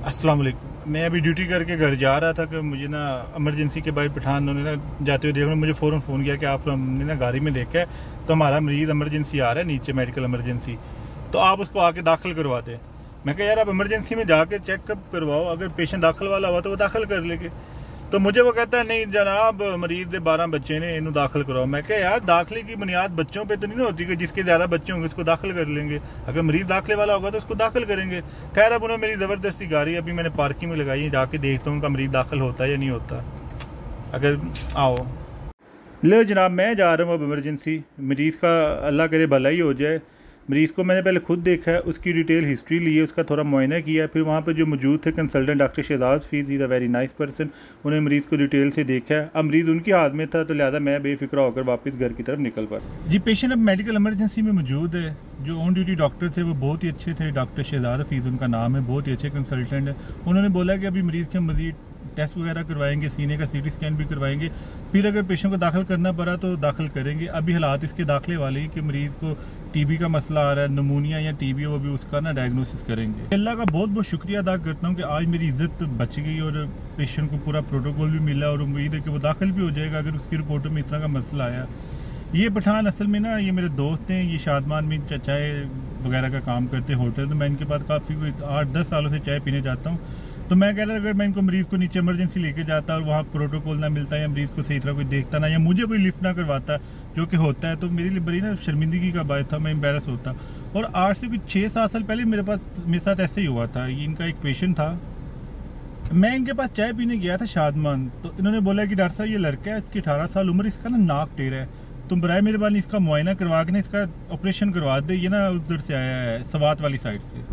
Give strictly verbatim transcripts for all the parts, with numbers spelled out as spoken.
अस्सलाम वालेकुम। मैं अभी ड्यूटी करके घर जा रहा था कि मुझे ना इमरजेंसी के बाद पठान उन्होंने ना जाते हुए देखा, मुझे फ़ौरन फ़ोन किया कि आप हमने ना गाड़ी में देखा है तो हमारा मरीज़ इमरजेंसी आ रहा है नीचे, मेडिकल इमरजेंसी, तो आप उसको आके दाखिल करवा दें। मैं कहा यार आप इमरजेंसी में जाके चेकअप करवाओ, अगर पेशेंट दाखिल वाला हुआ तो वो दाखिल कर लेंगे। तो मुझे वो कहता है नहीं जनाब मरीज के बारह बच्चे ने इन्हों दाखिल कराओ। मैं कहा यार दाखिले की बुनियाद बच्चों पे तो नहीं होती कि जिसके ज़्यादा बच्चे होंगे उसको दाखिल कर लेंगे, अगर मरीज दाखिले वाला होगा तो उसको दाखिल करेंगे। खैर अब उन्होंने मेरी ज़बरदस्ती गाड़ी अभी मैंने पार्किंग में लगाई है, जाके देखता हूँ उनका मरीज दाखिल होता है या नहीं होता। अगर आओ लो जनाब, मैं जा रहा हूँ अब इमरजेंसी, मरीज़ का अल्लाह करे भला ही हो जाए। मरीज़ को मैंने पहले खुद देखा है, उसकी डिटेल हिस्ट्री ली है, उसका थोड़ा मुआयना किया, फिर वहाँ पर जो मौजूद थे कंसल्टेंट डॉक्टर शहजाद फीस, is a very nice person, उन्हें मरीज़ को डिटेल से देखा है। अब मरीज़ उनकी हाथ में था तो लिहाजा मैं बेफिक्र होकर वापस घर की तरफ निकल पड़ा। जी पेशेंट अब मेडिकल इमरजेंसी में मौजूद है। जो ऑन ड्यूटी डॉक्टर थे वो बहुत ही अच्छे थे, डॉक्टर शहजाद फीस उनका नाम है, बहुत ही अच्छे कंसल्टेंट है। उन्होंने बोला कि अभी मरीज़ के मज़ीद टेस्ट वगैरह करवाएंगे, सीने का सीटी स्कैन भी करवाएंगे, फिर अगर पेशेंट को दाखिल करना पड़ा तो दाखिल करेंगे। अभी हालात इसके दाखिले वाले हैं कि मरीज़ को टीबी का मसला आ रहा है, नमूनिया या टीबी हो, अभी उसका ना डायग्नोसिस करेंगे। अल्लाह का बहुत बहुत शुक्रिया अदा करता हूँ कि आज मेरी इज्जत बच गई और पेशेंट को पूरा प्रोटोकॉल भी मिला और उम्मीद है कि वो दाखिल भी हो जाएगा अगर उसकी रिपोर्टों में इस तरह का मसला आया। ये पठान असल में ना ये मेरे दोस्त हैं, ये शादमान में चाय वगैरह का काम करते हैं होटल, तो मैं इनके पास काफ़ी कोई आठ दस सालों से चाय पीने जाता हूँ। तो मैं कह रहा था अगर मैं इनको मरीज़ को नीचे इमरजेंसी लेके जाता और वहाँ प्रोटोकॉल ना मिलता या मरीज़ को सही तरह कोई देखता ना या मुझे कोई लिफ्ट ना करवाता, जो कि होता है, तो मेरे लिए बड़ी ना शर्मिंदगी का बात था, मैं एम्बेरस होता। और आज से कुछ छः सात साल पहले मेरे पास मेरे साथ ऐसे ही हुआ था। ये इनका एक पेशेंट था, मैं इनके पास चाय पीने गया था शादमान, तो इन्होंने बोला कि डॉक्टर साहब ये लड़का है, इसकी अठारह साल उम्र, इसका ना नाक टेढ़ा है, तुम बराए मेहरबानी इसका मुआयना करवा के ना इसका ऑपरेशन करवा दे, ये ना उधर से आया है सवात वाली साइड से।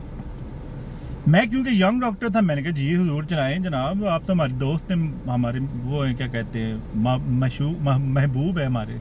मैं क्योंकि यंग डॉक्टर था मैंने कहा जी हुजूर चलाएं जनाब, आप तो हमारे दोस्त हैं, हमारे वो हैं क्या कहते हैं मशहूर महबूब है हमारे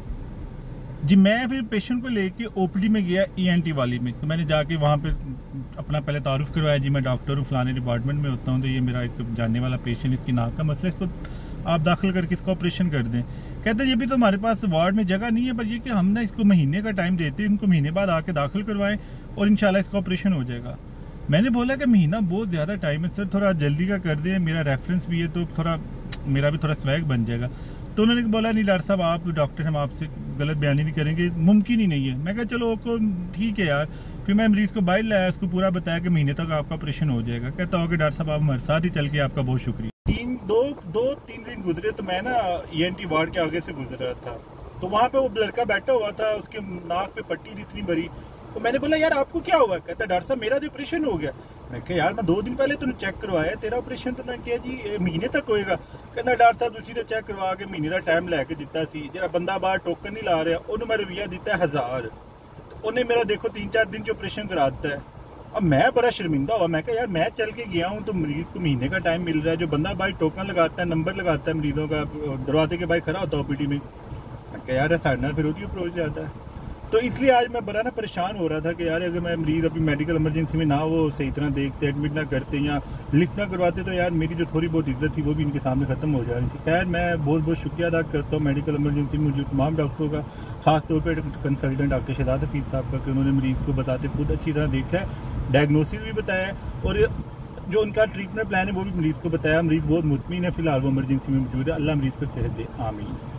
जी। मैं फिर पेशेंट को लेके ओपीडी में गया ईएनटी वाली में, तो मैंने जाके वहाँ पे अपना पहले तारुफ करवाया, जी मैं डॉक्टर हूँ फलाने डिपार्टमेंट में होता हूँ, तो ये मेरा एक जानने वाला पेशेंट, इसकी नाक का मसला, इसको आप दाखिल करके इसका ऑपरेशन कर दें। कहते हैं ये भी तो हमारे पास वार्ड में जगह नहीं है, पर ये कि हम ना इसको महीने का टाइम देते हैं, इनको महीने बाद आके दाखिल करवाएं और इंशाल्लाह इसका ऑपरेशन हो जाएगा। मैंने बोला कि महीना बहुत ज़्यादा टाइम है सर, थोड़ा जल्दी का कर दें, मेरा रेफरेंस भी है तो थोड़ा मेरा भी थोड़ा स्वैग बन जाएगा। तो उन्होंने बोला नहीं डॉक्टर साहब आप डॉक्टर हम आपसे गलत बयानी नहीं करेंगे, मुमकिन ही नहीं है। मैं कहा चलो ओको ठीक है यार। फिर मैं मरीज़ को बाहर लाया, उसको पूरा बताया कि महीने तक आपका ऑपरेशन हो जाएगा। कहता हो कि डॉक्टर साहब आप हमारे साथ ही चल के आपका बहुत शुक्रिया। तीन दो दो तीन दिन गुजरे तो मैं ना ईएनटी वार्ड के आगे से गुजर रहा था, तो वहाँ पे वो लड़का बैठा हुआ था, उसके नाक पे पट्टी थी इतनी बड़ी, तो मैंने बोला यार आपको क्या हुआ? कहता डॉक्टर साहब मेरा तो ऑपरेशन हो गया। मैं कहा यार मैं दो दिन पहले तुमने चेक करवाया, तेरा ऑपरेशन तो मैं किया जी महीने तक होएगा। कहता डॉक्टर साहब तुसी तो चेक करवा के महीने का टाइम लैके दिता सी, जरा बंदा बाहर टोकन नहीं ला रहा, उन्होंने मैं रवैया दिता है हज़ार, तो उन्हें मेरा देखो तीन चार दिन जो ऑपरेशन करा देता है। अब मैं बड़ा शर्मिंदा हुआ, मैं कहा यार मैं चल के गया हूँ तो मरीज़ को महीने का टाइम मिल रहा है, जो बंदा बाहर टोकन लगाता है, नंबर लगाता है मरीजों का, दरवाजे के बाहर खड़ा होता है ओपीडी में। मैं कहा यार साढ़े फिर उसकी अप्रोच जाता है। तो इसलिए आज मैं बड़ा ना परेशान हो रहा था कि यार अगर मैं मरीज़ अभी मेडिकल इमरजेंसी में ना वो सही तरह देखते, एडमिट ना करते या लिफ्ट ना करवाते, तो यार मेरी जो थोड़ी बहुत इज्जत थी वो भी इनके सामने ख़त्म हो जा रही थी। खैर मैं बहुत बहुत शुक्रिया अदा करता हूँ मेडिकल इमरजेंसी में मौजूद तमाम डॉक्टरों का, खास तौर पर कंसल्टेंट डॉक्टर शहजाद फीस साहब का, कि उन्होंने मरीज़ को बताते खुद अच्छी तरह देखा है, डायग्नोसिस भी बताया और जो उनका ट्रीटमेंट प्लान है वो भी मरीज़ को बताया। मरीज़ बहुत मुतमिन है, फिलहाल वो इमरजेंसी में मौजूद है। अल्लाह मरीज़ को सेहत दे, आमीन।